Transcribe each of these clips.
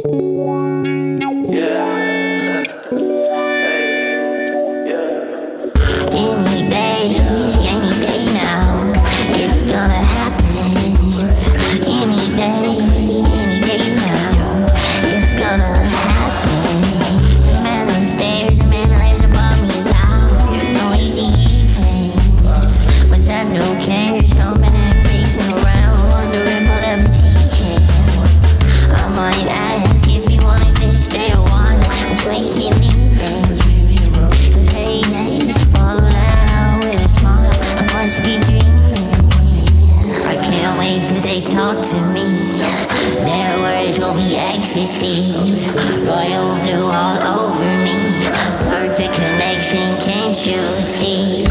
Talk to me. Their words will be ecstasy. Royal blue all over me. Perfect connection, can't you see?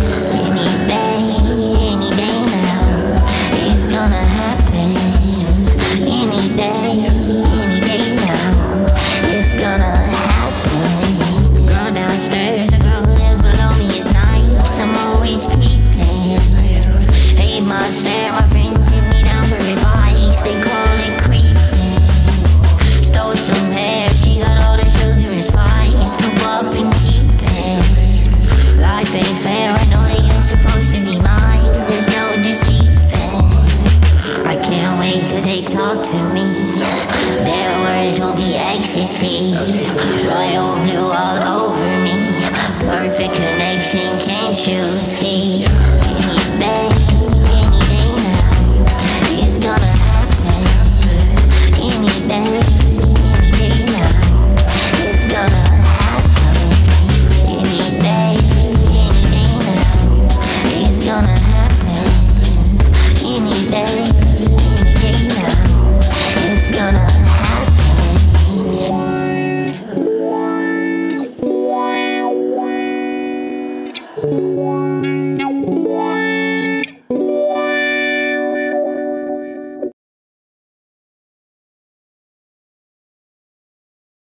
Any day now, it's gonna happen. Any day now, it's gonna happen. The girl downstairs, the girl who lives below me is nice. I'm always peeping. Hate my stare, my friends hit me down for advice. They call it creeping. Stole some hair, she got all the sugar and spice. Scoop up and keep it. Life ain't fair, I know they ain't supposed to be mine. There's no deceiving. I can't wait till they talk to me. Their words will be ecstasy. Royal blue all over me. Perfect connection, can't you see? Any day now, it's gonna happen. Any day now, it's gonna happen. Any day now, it's gonna happen. Any day now, it's gonna happen.